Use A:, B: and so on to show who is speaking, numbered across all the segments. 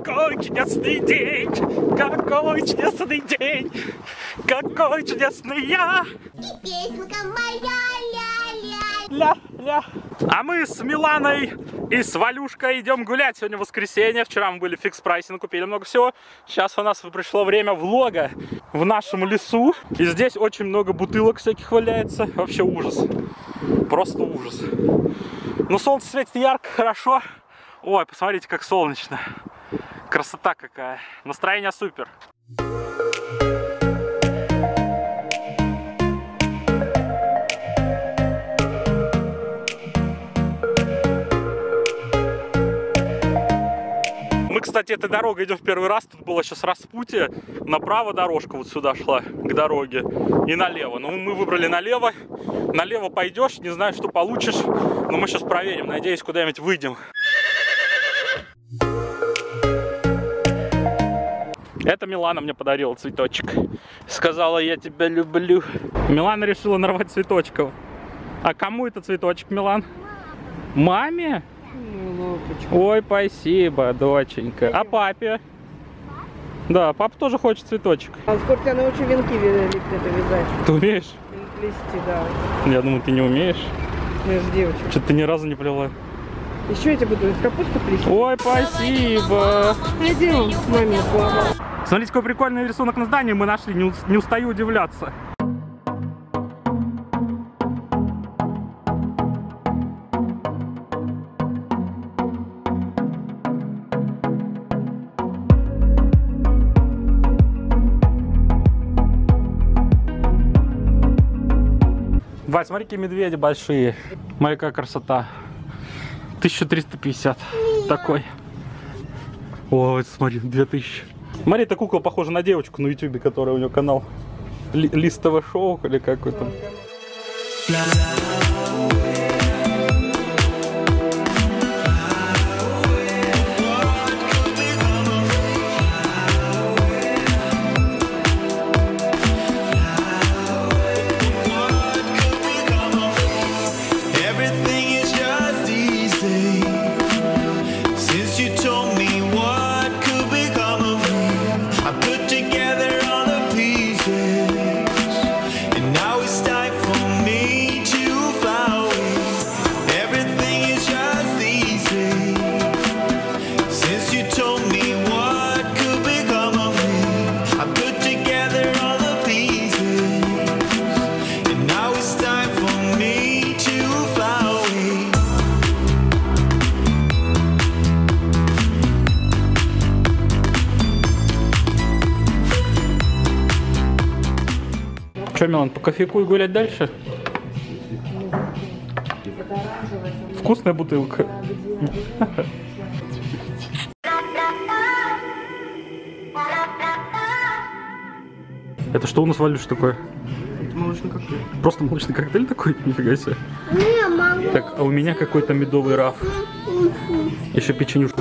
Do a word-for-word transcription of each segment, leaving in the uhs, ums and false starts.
A: Какой чудесный день, какой чудесный день, какой чудесный я.
B: И песенка моя, ля-ля.
A: Ля-ля. А мы с Миланой и с Валюшкой идем гулять. Сегодня воскресенье. Вчера мы были в фикс-прайсе, накупили много всего. Сейчас у нас пришло время влога в нашем лесу. И здесь очень много бутылок всяких валяется. Вообще ужас. Просто ужас. Но солнце светит ярко, хорошо. Ой, посмотрите, как солнечно. Красота какая. Настроение супер. Мы, кстати, этой дорогой идем в первый раз. Тут было сейчас распутье. Направо дорожка вот сюда шла, к дороге. И налево. Ну, мы выбрали налево. Налево пойдешь, не знаю, что получишь. Но мы сейчас проверим. Надеюсь, куда-нибудь выйдем. Это Милана мне подарила цветочек. Сказала, я тебя люблю. Милана решила нарвать цветочков. А кому это цветочек, Милан? Маме?
C: Ну,
A: ой, спасибо, доченька. А папе? Да, папа тоже хочет цветочек.
C: А сколько тебя научу венки это вязать?
A: Ты умеешь?
C: Плести, да.
A: Я думаю, ты не умеешь.
C: Я же девочка.
A: Что-то ты ни разу не плела.
C: Еще я тебе буду капусту плести.
A: Ой, спасибо.
C: Пойдем, маме слава.
A: Смотрите, какой прикольный рисунок на здании мы нашли. Не, не устаю удивляться. Вась, смотри, какие медведи большие. Смотри, какая красота. тысяча триста пятьдесят. Такой. Ой, смотри, две тысячи. Смотри, эта кукла похожа на девочку на ютубе, которая у нее канал Ли Листовое шоу или какой-то. Что, Милан, по кофейку и гулять дальше? Вкусная бутылка. Это что у нас, Валюш, такое?
C: Молочный коктейль.
A: Просто молочный коктейль такой? Нифига себе.
B: Не, мама.
A: Так, а у меня какой-то медовый раф. Еще печенюшка.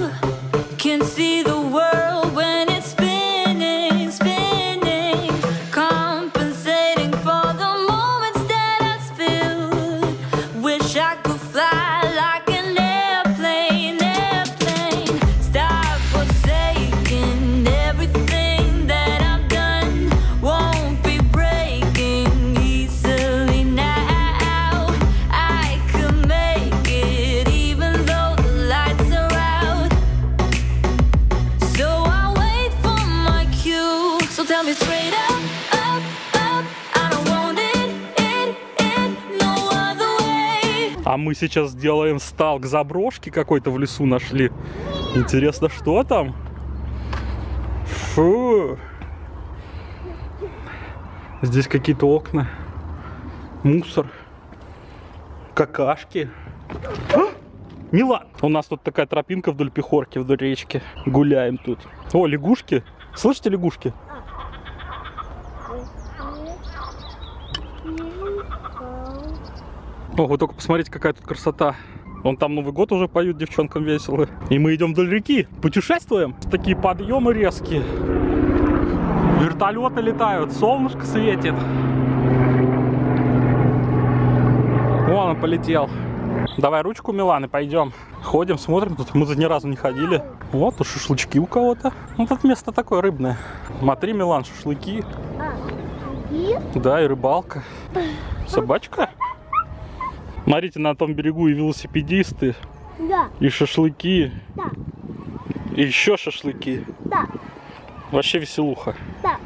A: А мы сейчас сделаем сталк заброшки какой-то в лесу нашли. Интересно, что там? Фу. Здесь какие-то окна. Мусор. Какашки. А! Милан! У нас тут такая тропинка вдоль Пехорки, вдоль речки. Гуляем тут. О, лягушки. Слышите лягушки? О, вы только посмотрите, какая тут красота. Вон там Новый год уже поют, девчонкам весело. И мы идем вдоль реки, путешествуем. Такие подъемы резкие. Вертолеты летают, солнышко светит. Вон он полетел. Давай ручку, Миланы, пойдем. Ходим, смотрим. Тут мы тут ни разу не ходили. Вот, тут шашлычки у кого-то. Ну, тут место такое рыбное. Смотри, Милан, шашлыки.
B: И?
A: Да, и рыбалка. Собачка. Смотрите, на том берегу и велосипедисты,
B: Да,
A: и шашлыки,
B: да,
A: и еще шашлыки.
B: да,
A: Вообще веселуха.
B: да.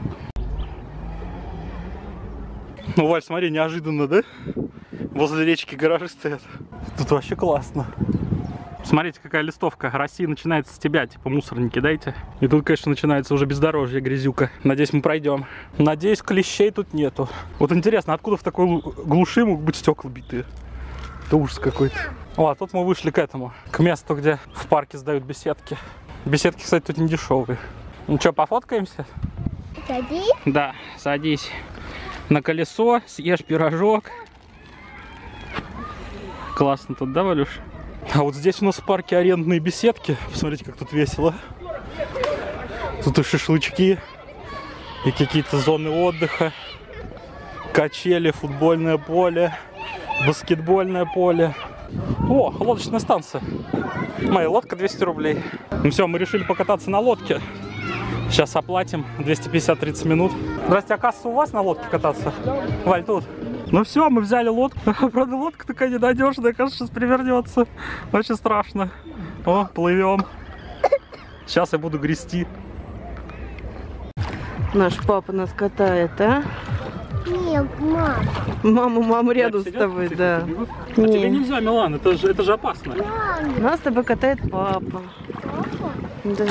A: Ну, Валь, смотри, неожиданно, да? Возле речки гаражи стоят. Тут вообще классно. Смотрите, какая листовка. Россия начинается с тебя, типа мусор не кидайте. И тут, конечно, начинается уже бездорожье, грязюка. Надеюсь, мы пройдем. Надеюсь, клещей тут нету. Вот интересно, откуда в такой глуши могут быть стекла битые? Это ужас какой-то. О, а тут мы вышли к этому, к месту, где в парке сдают беседки. Беседки, кстати, тут не дешевые. Ну что, пофоткаемся?
B: Садись.
A: Да, садись на колесо, съешь пирожок. Классно тут, да, Валюш? А вот здесь у нас в парке арендные беседки. Посмотрите, как тут весело. Тут и шашлычки, и какие-то зоны отдыха, качели, футбольное поле, баскетбольное поле. О, лодочная станция. Моя лодка двести рублей. Ну все, мы решили покататься на лодке. Сейчас оплатим двести пятьдесят тридцать минут. Здрасте, оказывается, у вас на лодке кататься? Валь, тут. Ну все, мы взяли лодку. Правда, лодка такая ненадежная, кажется, сейчас перевернется. Очень страшно. О, плывем. Сейчас я буду грести.
C: Наш папа нас катает, а?
B: Нет, мама.
C: Маму, маму рядом с
A: Сидят,
C: тобой,
A: сидят,
C: да.
A: бегут. А тебе
C: Не.
A: нельзя, Милан, это же, это же опасно.
B: Мама.
C: Нас с тобой катает папа. Да.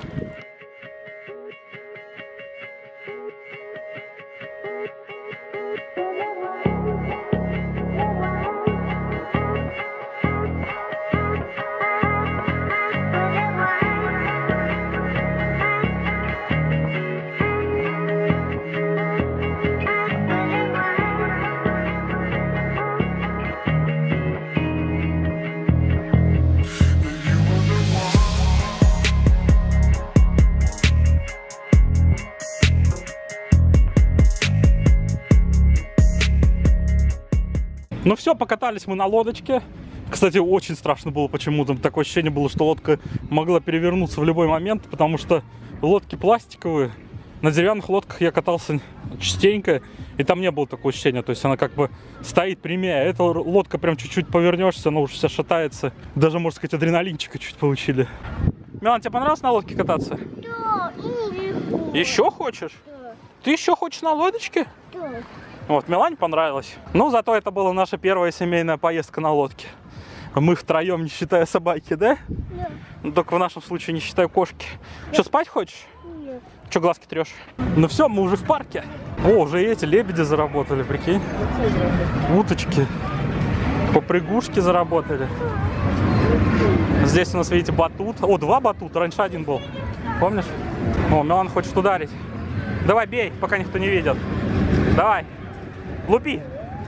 A: Ну все, покатались мы на лодочке. Кстати, очень страшно было почему-то. Такое ощущение было, что лодка могла перевернуться в любой момент, потому что лодки пластиковые. На деревянных лодках я катался частенько, и там не было такого ощущения. То есть она как бы стоит прямее. Эта лодка прям чуть-чуть повернешься, она уже вся шатается. Даже, можно сказать, адреналинчика чуть получили. Милан, тебе понравилось на лодке кататься?
B: Да, и легко.
A: Еще хочешь?
B: Да,
A: Ты еще хочешь на лодочке?
B: да.
A: Вот, Милане понравилось. Ну, зато это была наша первая семейная поездка на лодке. Мы втроем, не считая собаки, да?
B: Да.
A: Ну, только в нашем случае не считая кошки. Что, спать хочешь?
B: Нет.
A: Че глазки трешь? Ну все, мы уже в парке. О, уже эти лебеди заработали, прикинь. Уточки. Попрыгушки заработали. Здесь у нас, видите, батут. О, два батута. Раньше один был. Помнишь? О, Милан хочет ударить. Давай, бей, пока никто не видит. Давай. Лупи.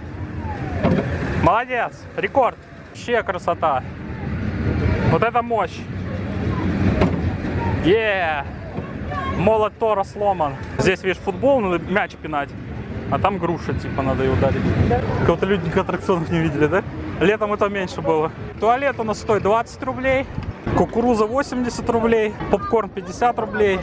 A: Молодец. Рекорд. Вообще красота. Вот это мощь. Е. Молот Тора сломан. Здесь, видишь, футбол, надо мяч пинать. А там груша, типа, надо ее ударить. Кого-то люди аттракционов не видели, да? Летом это меньше было. Туалет у нас стоит двадцать рублей. Кукуруза восемьдесят рублей. Попкорн пятьдесят рублей.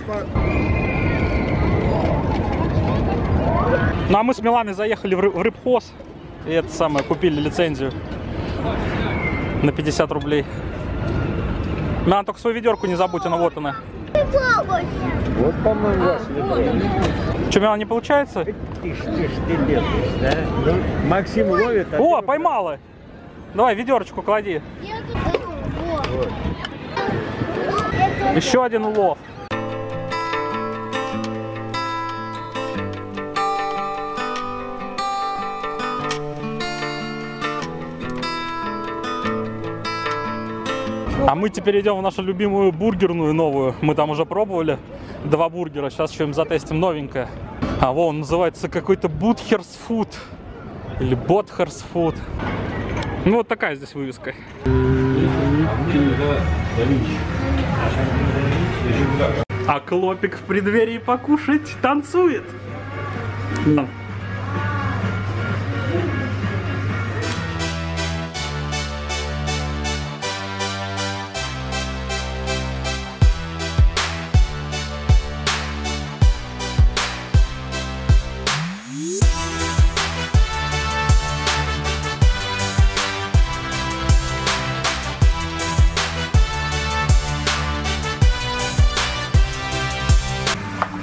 A: Ну а мы с Миланой заехали в, ры в рыбхоз. И это самое, купили лицензию на пятьдесят рублей. Милан, только свою ведерку не забудь, она вот она.
D: Вот, по-моему, ваш ведро.
A: Что, Милан, не получается?
D: Тише, тише, ты лезешь, да? Ну, Максим ловит, а
A: О,
D: ты-
A: поймала! Давай, ведерочку клади.
B: Я тут... Вот. Это...
A: Еще один улов. А мы теперь идем в нашу любимую бургерную новую. Мы там уже пробовали два бургера. Сейчас еще им затестим новенькое. А вон называется какой-то Butcher's Food. Или Butcher's Food. Ну вот такая здесь вывеска. А Клопик в преддверии покушать танцует.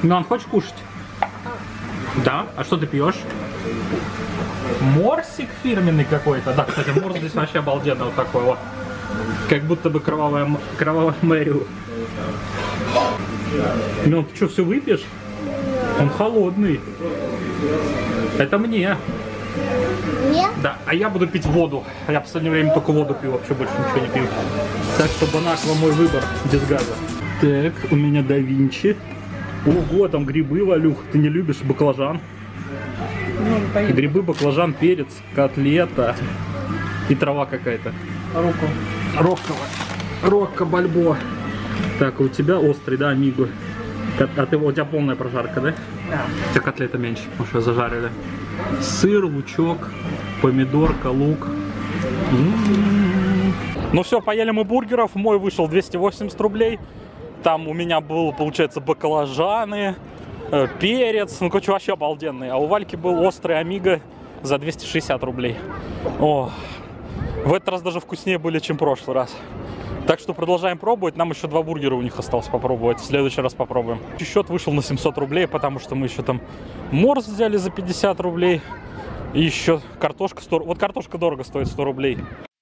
A: Милан, хочешь кушать? Да? А что ты пьешь? Морсик фирменный какой-то. Да, кстати, морс здесь вообще обалденно вот такой вот. Как будто бы кровавая, кровавая Мэрил. Милан, ты что, все выпьешь? Он холодный. Это мне.
B: Нет?
A: Да, а я буду пить воду. Я в последнее время только воду пью, вообще больше ничего не пью. Так что Бонаква мой выбор без газа. Так, у меня да Винчи. Ого, там грибы, Валюх. Ты не любишь баклажан? Грибы, баклажан, перец, котлета и трава какая-то.
C: Руку.
A: Рокко. Рокко Бальбо. Так, у тебя острый, да, Амиго? А ты, у тебя полная прожарка, да?
C: Да.
A: У тебя котлета меньше, потому что зажарили. Сыр, лучок, помидорка, лук. М-м-м. Ну все, поели мы бургеров. Мой вышел двести восемьдесят рублей. Там у меня было, получается, баклажаны, э, перец. Ну, короче, вообще обалденный. А у Вальки был острый Амиго за двести шестьдесят рублей. О, в этот раз даже вкуснее были, чем в прошлый раз. Так что продолжаем пробовать. Нам еще два бургера у них осталось попробовать. В следующий раз попробуем. Счет вышел на семьсот рублей, потому что мы еще там морс взяли за пятьдесят рублей. И еще картошка сто. Вот картошка дорого стоит сто рублей.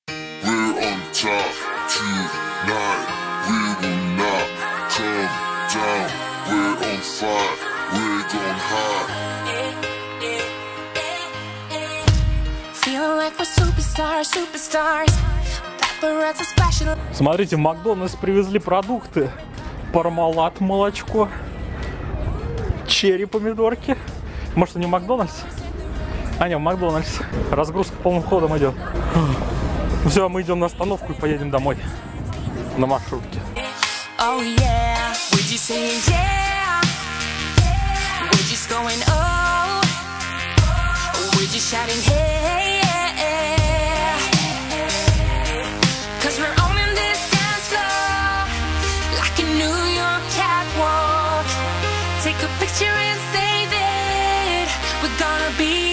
A: Смотрите, в Макдональдс привезли продукты. Пармалат, молочко, черри, помидорки. Может, не в Макдональдс? А, не, в Макдональдс. Разгрузка полным ходом идет. Все, мы идем на остановку и поедем домой. На маршрутке. Oh, yeah. Would you say yeah? We're just going oh. We're just shouting hey. Cause we're owning this dance floor like a New York catwalk. Take a picture and save it. We're gonna be